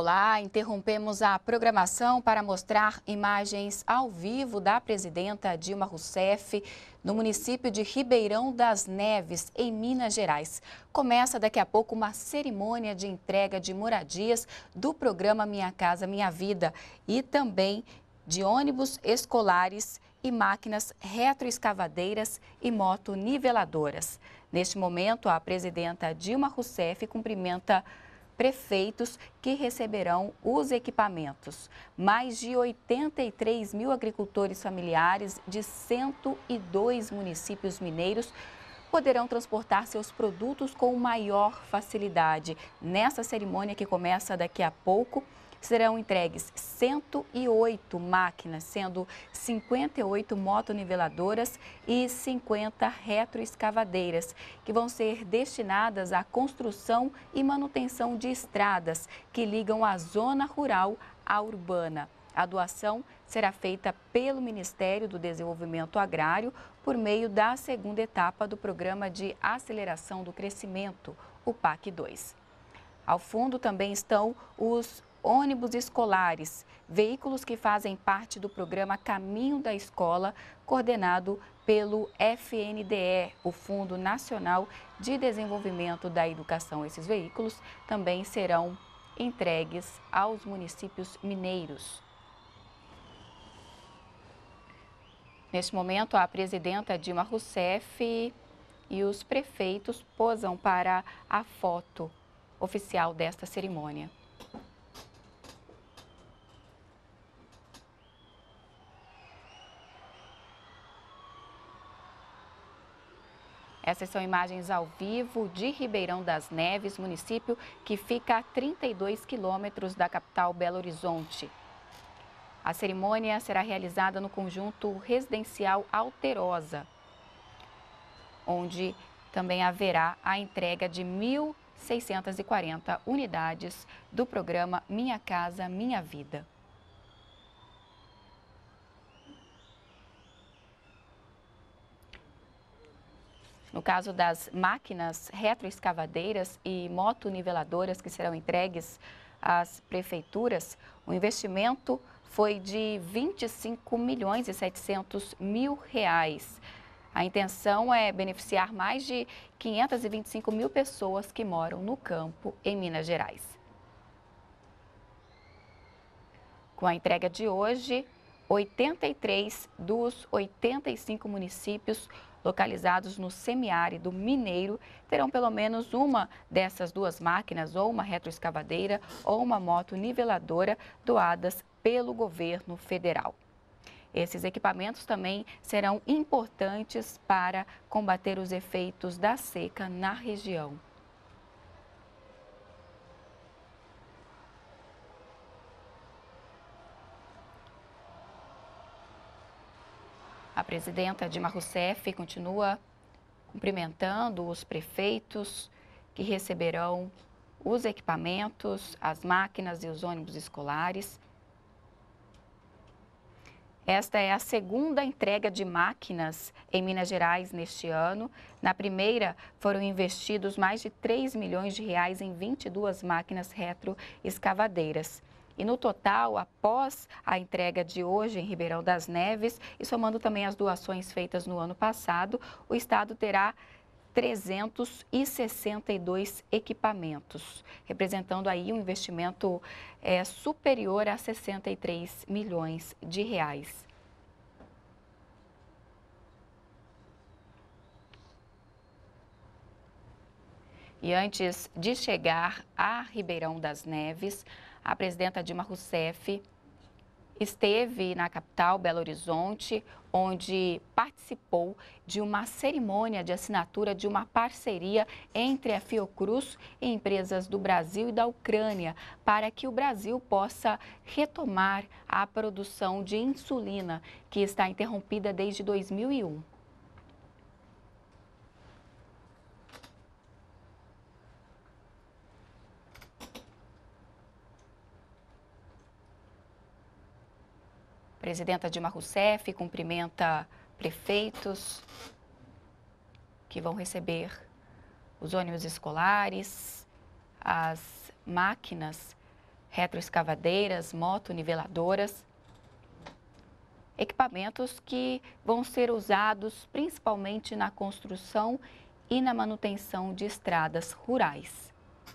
Olá, interrompemos a programação para mostrar imagens ao vivo da presidenta Dilma Rousseff no município de Ribeirão das Neves, em Minas Gerais. Começa daqui a pouco uma cerimônia de entrega de moradias do programa Minha Casa Minha Vida e também de ônibus escolares e máquinas retroescavadeiras e motoniveladoras. Neste momento, a presidenta Dilma Rousseff cumprimenta prefeitos que receberão os equipamentos. Mais de 83 mil agricultores familiares de 102 municípios mineiros poderão transportar seus produtos com maior facilidade. Nessa cerimônia que começa daqui a pouco, serão entregues 108 máquinas, sendo 58 motoniveladoras e 50 retroescavadeiras, que vão ser destinadas à construção e manutenção de estradas que ligam a zona rural à urbana. A doação será feita pelo Ministério do Desenvolvimento Agrário por meio da segunda etapa do Programa de Aceleração do Crescimento, o PAC 2. Ao fundo também estão os ônibus escolares, veículos que fazem parte do programa Caminho da Escola, coordenado pelo FNDE, o Fundo Nacional de Desenvolvimento da Educação. Esses veículos também serão entregues aos municípios mineiros. Neste momento, a presidenta Dilma Rousseff e os prefeitos posam para a foto oficial desta cerimônia. Essas são imagens ao vivo de Ribeirão das Neves, município que fica a 32 quilômetros da capital Belo Horizonte. A cerimônia será realizada no conjunto residencial Alterosa, onde também haverá a entrega de 1.640 unidades do programa Minha Casa Minha Vida. No caso das máquinas retroescavadeiras e motoniveladoras que serão entregues às prefeituras, o investimento foi de R$25.700.000. A intenção é beneficiar mais de 525 mil pessoas que moram no campo em Minas Gerais. Com a entrega de hoje, 83 dos 85 municípios localizados no semiárido mineiro terão pelo menos uma dessas duas máquinas, ou uma retroescavadeira ou uma moto-niveladora, doadas pelo governo federal. Esses equipamentos também serão importantes para combater os efeitos da seca na região. A presidenta Dilma Rousseff continua cumprimentando os prefeitos que receberão os equipamentos, as máquinas e os ônibus escolares. Esta é a segunda entrega de máquinas em Minas Gerais neste ano. Na primeira, foram investidos mais de R$3 milhões em 22 máquinas retroescavadeiras. E no total, após a entrega de hoje em Ribeirão das Neves, e somando também as doações feitas no ano passado, o estado terá 362 equipamentos, representando aí um investimento superior a R$63 milhões. E antes de chegar a Ribeirão das Neves, a presidenta Dilma Rousseff esteve na capital, Belo Horizonte, onde participou de uma cerimônia de assinatura de uma parceria entre a Fiocruz e empresas do Brasil e da Ucrânia, para que o Brasil possa retomar a produção de insulina, que está interrompida desde 2001. A presidenta Dilma Rousseff cumprimenta prefeitos que vão receber os ônibus escolares, as máquinas retroescavadeiras, motoniveladoras, equipamentos que vão ser usados principalmente na construção e na manutenção de estradas rurais.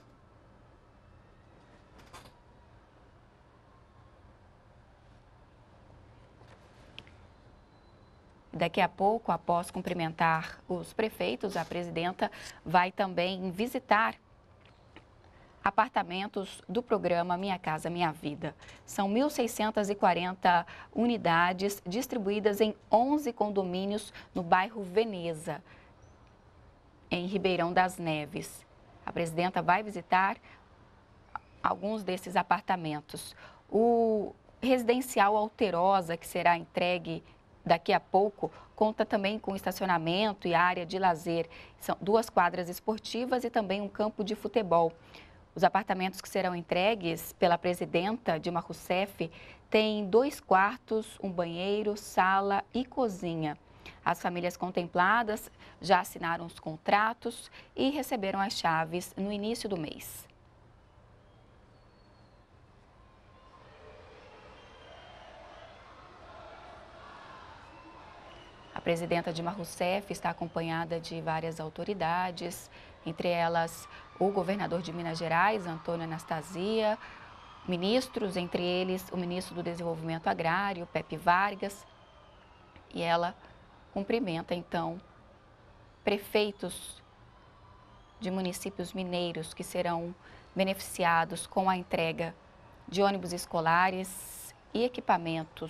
Daqui a pouco, após cumprimentar os prefeitos, a presidenta vai também visitar apartamentos do programa Minha Casa Minha Vida. São 1.640 unidades distribuídas em 11 condomínios no bairro Veneza, em Ribeirão das Neves. A presidenta vai visitar alguns desses apartamentos. O residencial Alterosa, que será entregue daqui a pouco, conta também com estacionamento e área de lazer. São 2 quadras esportivas e também um campo de futebol. Os apartamentos que serão entregues pela presidenta Dilma Rousseff têm 2 quartos, um banheiro, sala e cozinha. As famílias contempladas já assinaram os contratos e receberam as chaves no início do mês. A presidenta Dilma Rousseff está acompanhada de várias autoridades, entre elas o governador de Minas Gerais, Antônio Anastasia, ministros, entre eles o ministro do Desenvolvimento Agrário, Pepe Vargas, e ela cumprimenta, então, prefeitos de municípios mineiros que serão beneficiados com a entrega de ônibus escolares e equipamentos.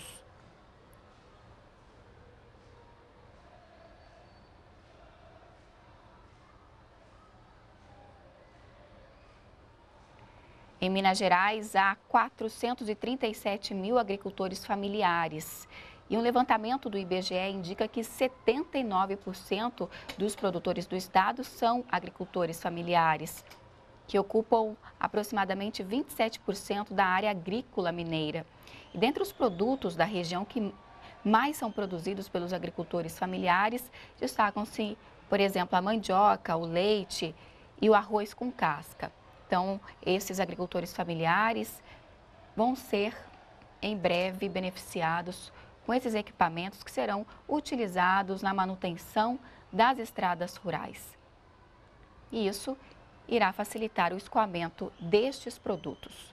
Em Minas Gerais, há 437 mil agricultores familiares. E um levantamento do IBGE indica que 79% dos produtores do estado são agricultores familiares, que ocupam aproximadamente 27% da área agrícola mineira. E dentre os produtos da região que mais são produzidos pelos agricultores familiares, destacam-se, por exemplo, a mandioca, o leite e o arroz com casca. Então, esses agricultores familiares vão ser, em breve, beneficiados com esses equipamentos que serão utilizados na manutenção das estradas rurais. E isso irá facilitar o escoamento destes produtos.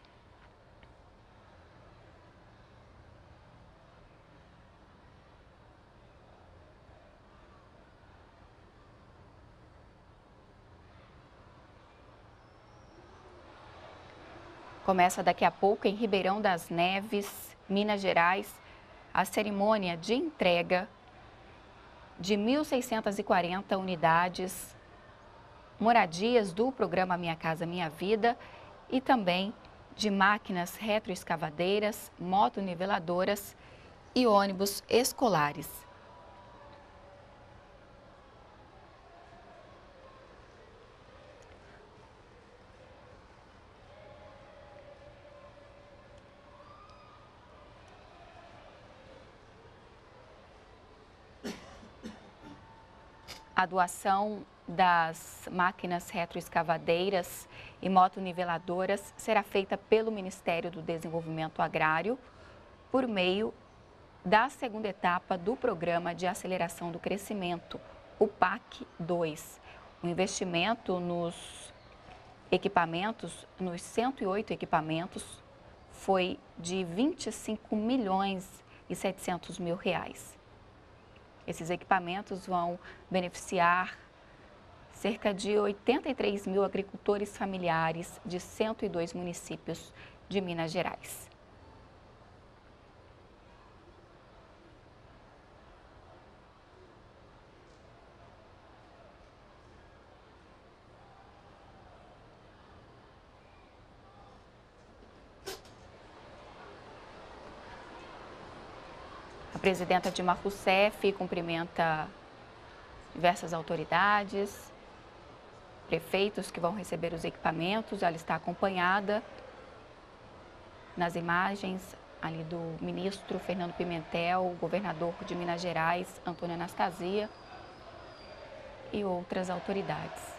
Começa daqui a pouco em Ribeirão das Neves, Minas Gerais, a cerimônia de entrega de 1.640 unidades, moradias do programa Minha Casa Minha Vida e também de máquinas retroescavadeiras, motoniveladoras e ônibus escolares. A doação das máquinas retroescavadeiras e motoniveladoras será feita pelo Ministério do Desenvolvimento Agrário por meio da segunda etapa do Programa de Aceleração do Crescimento, o PAC 2. O investimento nos equipamentos, nos 108 equipamentos, foi de R$ 25.700.000. Esses equipamentos vão beneficiar cerca de 83 mil agricultores familiares de 102 municípios de Minas Gerais. A presidenta Dilma Rousseff cumprimenta diversas autoridades, prefeitos que vão receber os equipamentos. Ela está acompanhada nas imagens ali do ministro Fernando Pimentel, o governador de Minas Gerais, Antônio Anastasia, e outras autoridades.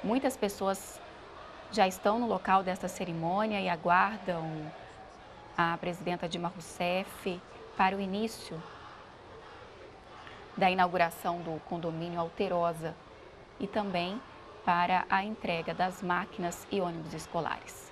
Muitas pessoas já estão no local desta cerimônia e aguardam a presidenta Dilma Rousseff para o início da inauguração do condomínio Alterosa e também para a entrega das máquinas e ônibus escolares.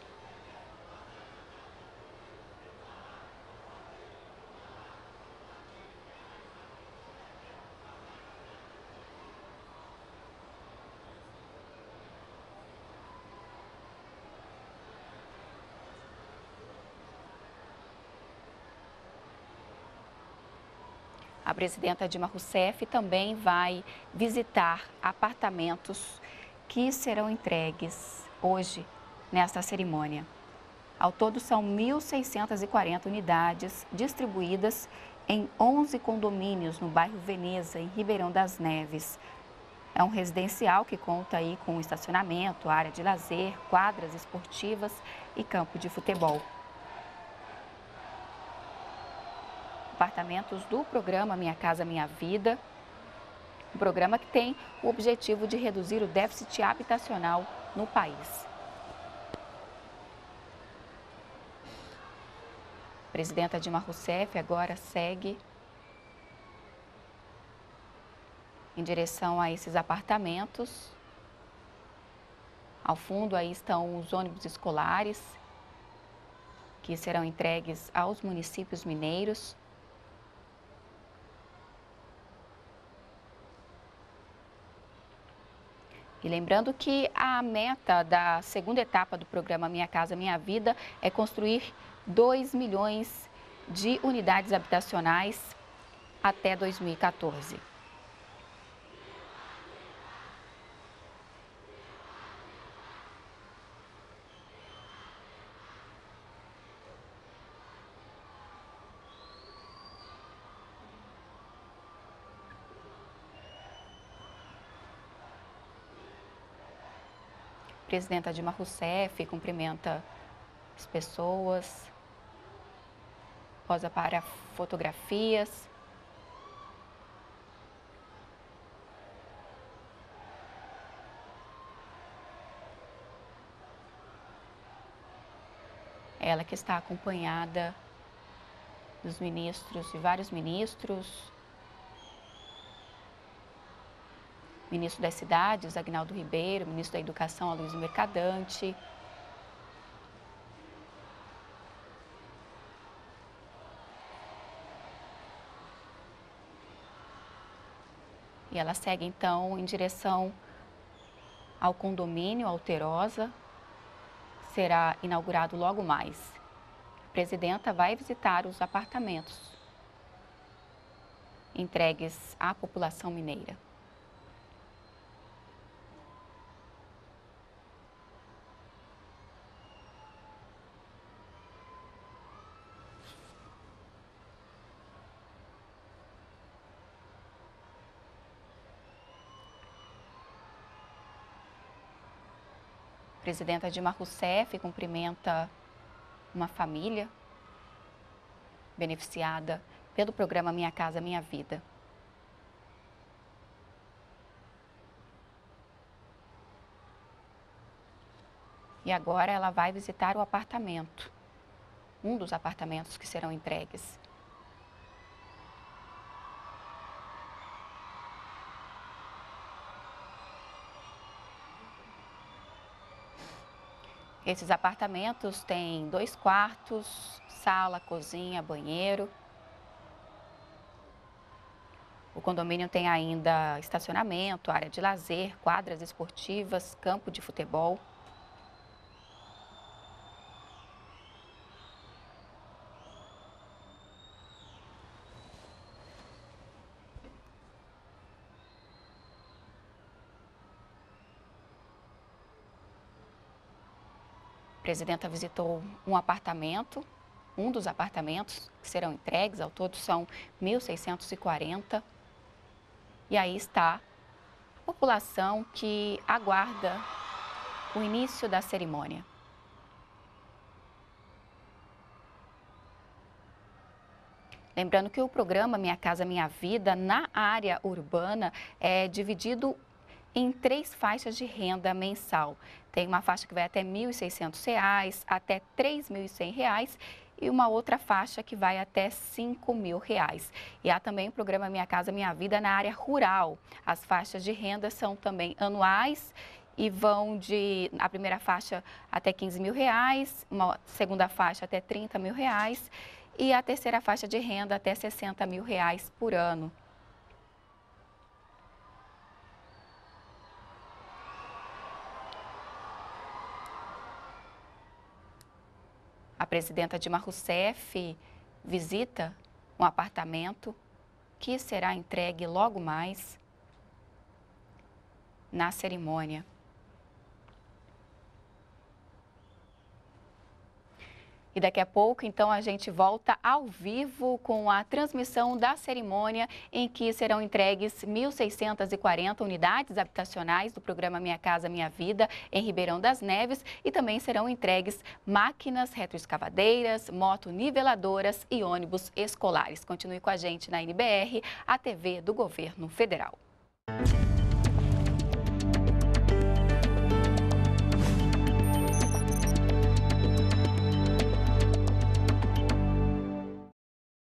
A presidenta Dilma Rousseff também vai visitar apartamentos que serão entregues hoje nesta cerimônia. Ao todo, são 1.640 unidades distribuídas em 11 condomínios no bairro Veneza, em Ribeirão das Neves. É um residencial que conta aí com estacionamento, área de lazer, quadras esportivas e campo de futebol. Apartamentos do programa Minha Casa Minha Vida, um programa que tem o objetivo de reduzir o déficit habitacional no país. A presidenta Dilma Rousseff agora segue em direção a esses apartamentos. Ao fundo aí estão os ônibus escolares que serão entregues aos municípios mineiros. E lembrando que a meta da segunda etapa do programa Minha Casa Minha Vida é construir 2 milhões de unidades habitacionais até 2014. A presidenta Dilma Rousseff cumprimenta as pessoas, posa para fotografias. Ela que está acompanhada dos ministros, de vários ministros. Ministro das Cidades, Aguinaldo Ribeiro, ministro da Educação, Aloysio Mercadante. E ela segue, então, em direção ao condomínio Alterosa, que será inaugurado logo mais. A presidenta vai visitar os apartamentos entregues à população mineira. A presidenta Dilma Rousseff cumprimenta uma família beneficiada pelo programa Minha Casa Minha Vida. E agora ela vai visitar o apartamento, um dos apartamentos que serão entregues. Esses apartamentos têm 2 quartos, sala, cozinha, banheiro. O condomínio tem ainda estacionamento, área de lazer, quadras esportivas, campo de futebol. A presidenta visitou um apartamento, um dos apartamentos que serão entregues, ao todo são 1.640. E aí está a população que aguarda o início da cerimônia. Lembrando que o programa Minha Casa Minha Vida, na área urbana, é dividido em 3 faixas de renda mensal. Tem uma faixa que vai até R$ 1.600, até R$ 3.100 e uma outra faixa que vai até R$ 5.000. E há também o programa Minha Casa Minha Vida na área rural. As faixas de renda são também anuais e vão a primeira faixa até R$ 15.000, uma segunda faixa até R$ 30.000 e a terceira faixa de renda até R$ 60.000 por ano. A presidenta Dilma Rousseff visita um apartamento que será entregue logo mais na cerimônia. E daqui a pouco, então, a gente volta ao vivo com a transmissão da cerimônia em que serão entregues 1.640 unidades habitacionais do programa Minha Casa Minha Vida em Ribeirão das Neves e também serão entregues máquinas retroescavadeiras, motoniveladoras e ônibus escolares. Continue com a gente na NBR, a TV do Governo Federal.